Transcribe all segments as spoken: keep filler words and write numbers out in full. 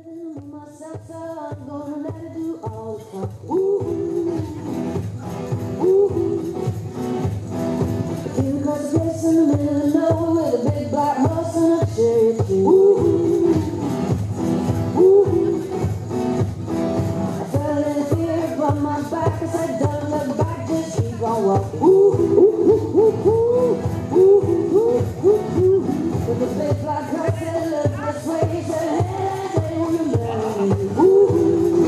Myself, so I'm gonna let it do all the time. Ooh, ooh. Came across a place in the middle of nowhere with a big black horse and a cherry tree. Ooh, ooh. I felt in fear upon my back. I said, don't look back, just keep on walking. Ooh, ooh, ooh, ooh, ooh, ooh, ooh, ooh, ooh. With a big black horse that looked this way, he said, hey, they wanna marry me. Ooh,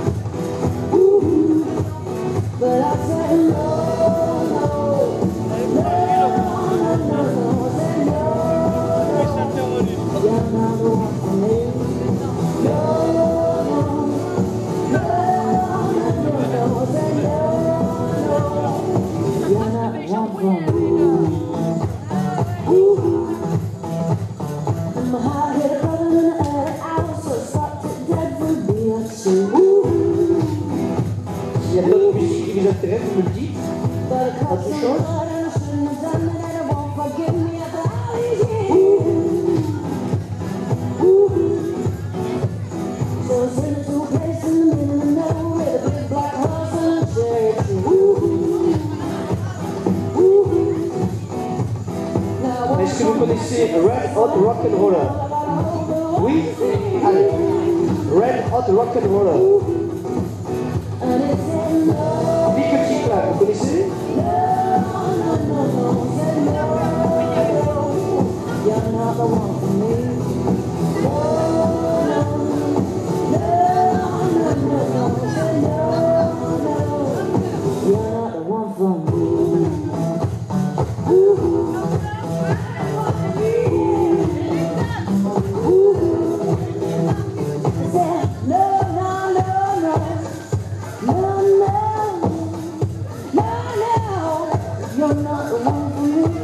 ooh. But I said, no, no, no, no, no, no. I said, no, no, you're not the one for me. No, no, no, no, no, no. I said, no, no, you're not the one for me. Ooh. And my heart hit a brother in the air. I was so fucked dead for being so. Ooh. Il y a d'autres musiques qui vous intéressent, vous me le dites. Autre chose? Est-ce que vous connaissez Red Hot Rock'n'Roller? Oui? Allez. Red Hot Rock'n'Roller. Big Petit Plat, vous connaissez? You're not the one for me.